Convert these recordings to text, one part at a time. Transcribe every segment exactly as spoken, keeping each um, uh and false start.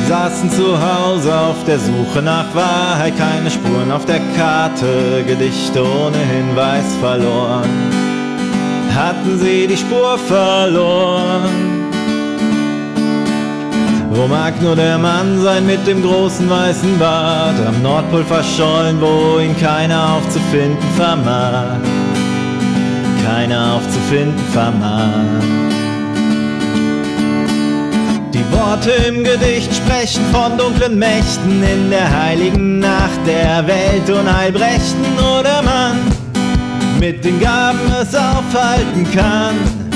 saßen zu Hause auf der Suche nach Wahrheit, keine Spuren auf der Karte, Gedichte ohne Hinweis verloren. Hatten sie die Spur verloren? Wo mag nur der Mann sein mit dem großen weißen Bart, am Nordpol verschollen, wo ihn keiner aufzufinden vermag, keiner aufzufinden vermag. Die Worte im Gedicht sprechen von dunklen Mächten in der heiligen Nacht, der Welt unheilbrächten, oder man mit den Gaben es aufhalten kann.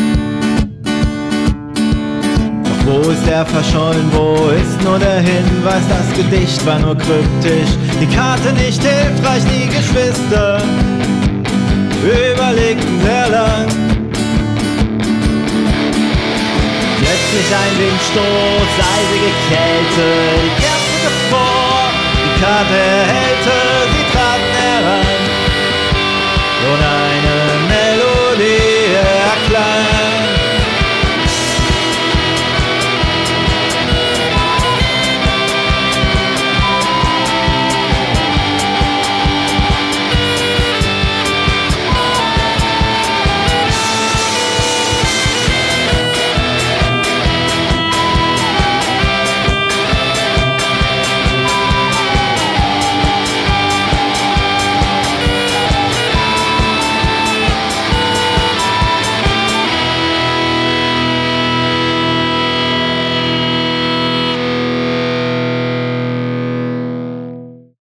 Doch wo ist er verschollen, wo ist nur der Hinweis, das Gedicht war nur kryptisch, die Karte nicht hilfreich, die Geschwister überlegten sehr lang. Plötzlich ein Windstoß, eisige Kälte, die Kerze gefror, die Karte erhellte, sie traten heran, ohne eine